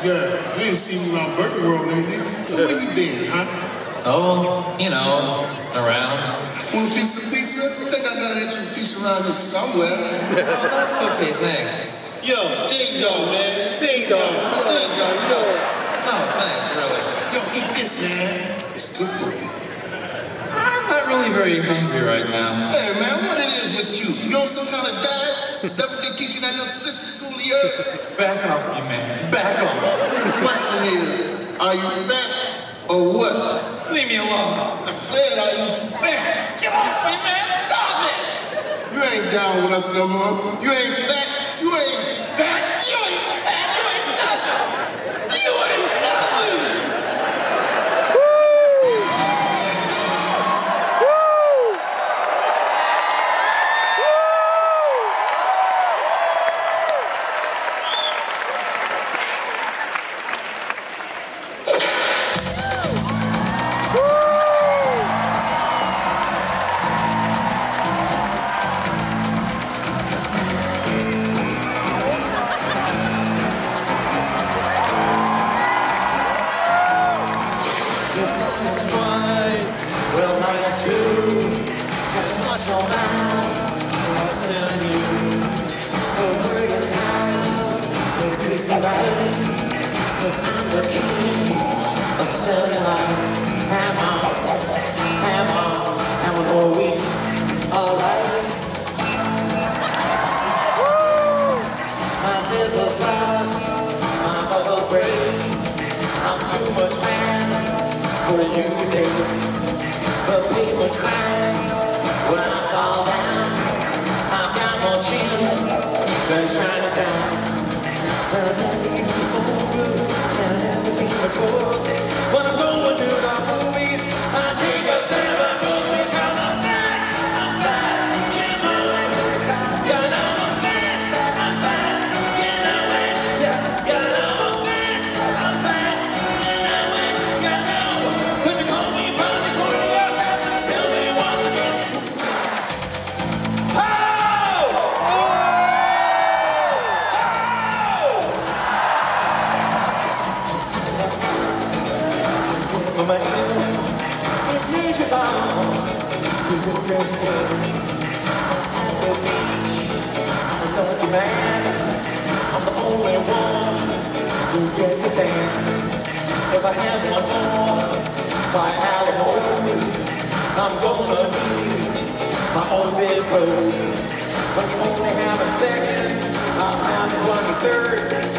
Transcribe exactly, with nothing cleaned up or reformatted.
Yeah, you ain't seen me around Burger World lately. So where you been, huh? Oh, you know, around. Want a piece of pizza? I think I got an extra piece around here somewhere. Oh, that's okay, thanks. Yo, ding dong, man. Ding dong. Ding dong, yo. No, thanks, really. Yo, eat this, man. It's good for you. I'm not really very hungry right now. Hey, man, what it is with you? You on some kind of diet? Is that what they teach you in that little sister school of yours? Back off me, man. Back off. Question is, are you fat or what? Leave me alone. I said, are you fat? Get off me, man. Stop it. You ain't down with us no more. You ain't fat. You ain't fat. You ain't fat. You ain't nothing. You ain't nothing. Well, minus two, just watch your mouth. I'll send you over your mouth. Don't treat me right, cause I'm the king of cellulite. Ham on, ham on, and one more week, alright. My zipper blast, my buckle break. I'm too much man for you to take. But people cry when I fall down. I've got more chins than Chinatown. But I never used to go through, and I never seen my tours. When I'm going to the movies, I take a seven movie, cause I'm fat, I'm fat, you know it. You know I'm fat, I'm fat, you know it. You know I'm fat, I'm fat, you know it. You know, could you call me from the corner? It reaches on to the best at the beach. I'm a lucky man. I'm the only one who gets a tan. If I have one more by alimony, I'm gonna need my own zip code. When you only have a second, I'll have a twenty-third.